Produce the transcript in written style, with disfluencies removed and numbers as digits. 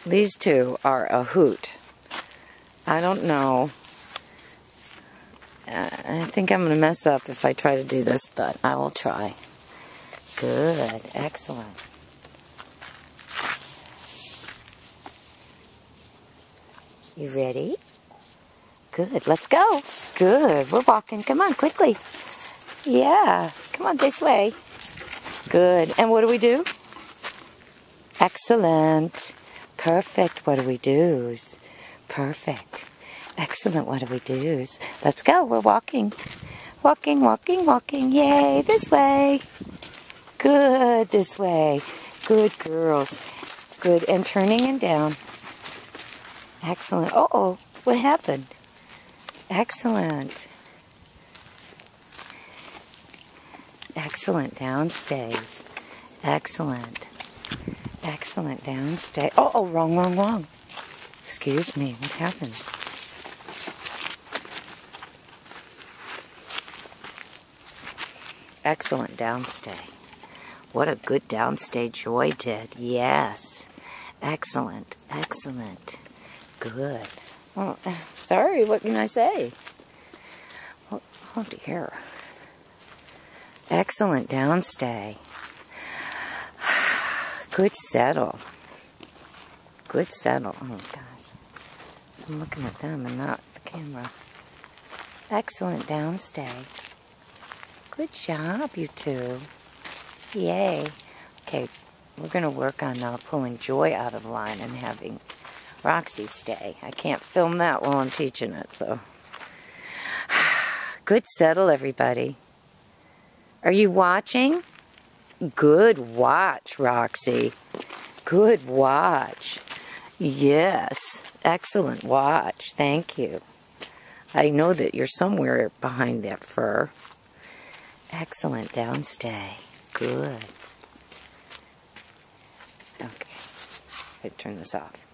These two are a hoot. I don't know. I think I'm going to mess up if I try to do this, but I will try. Good. Excellent. You ready? Good. Let's go. Good. We're walking. Come on, quickly. Yeah. Come on, this way. Good. And what do we do? Excellent. Perfect. What do we do? Perfect. Excellent. What do we do? Let's go. We're walking. Walking, walking, walking. Yay. This way. Good. This way. Good girls. Good. And turning and down. Excellent. Uh-oh. What happened? Excellent. Excellent. Downstays. Excellent. Excellent. Downstay. Oh, wrong, wrong, wrong. Excuse me. What happened? Excellent. Downstay. What a good downstay Joy did. Yes. Excellent. Excellent. Good. Oh, sorry. What can I say? Oh dear. Excellent. Downstay. Good settle. Good settle. Oh, gosh. So I'm looking at them and not the camera. Excellent. Downstay. Good job, you two. Yay. Okay, we're going to work on pulling Joy out of line and having Roxy stay. I can't film that while I'm teaching it, so. Good settle, everybody. Are you watching? Good watch, Roxy. Good watch. Yes. Excellent watch. Thank you. I know that you're somewhere behind that fur. Excellent. Downstay. Good. Okay. I turn this off.